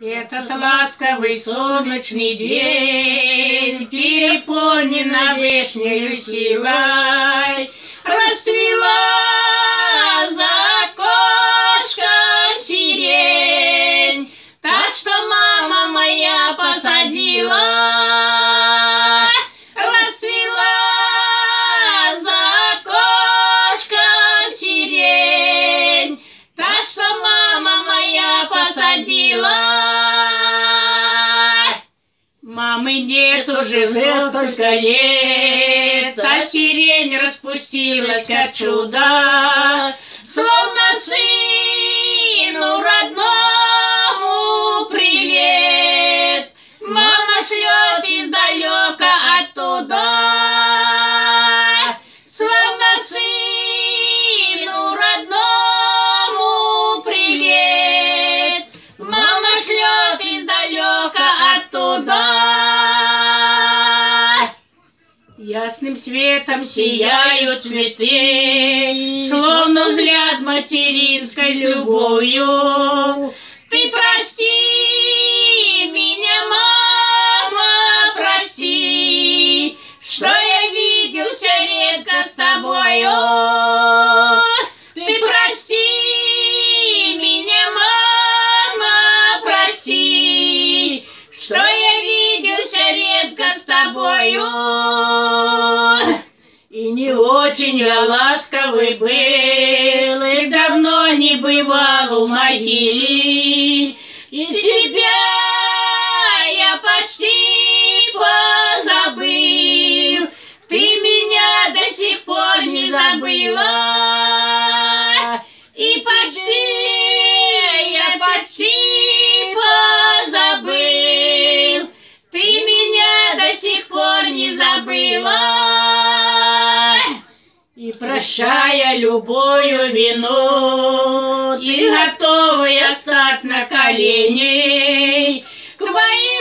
Этот ласковый солнечный день переполнен вешнею силой, расцвела за окошком сирень, так что мама моя посадила. Расцвела за окошком сирень, так что мама моя посадила. Мамы нет уже столько лет, а сирень распустилась как чудо, словно сыну родному привет. Мама шлет издалека оттуда, словно сыну родному привет. Мама шлет издалека оттуда. Ясным светом сияют цветы, словно взгляд материнской любовью. Ты прости меня, мама, прости, что я виделся редко с тобою. Ты прости меня, мама, прости, что я виделся редко с тобою. И не очень я ласковый был, и давно не бывал у могилы. И тебя я почти позабыл, ты меня до сих пор не забыла. И я почти позабыл, ты меня до сих пор не забыла. И прощая любую вину, ты готова я стать на колени к твоим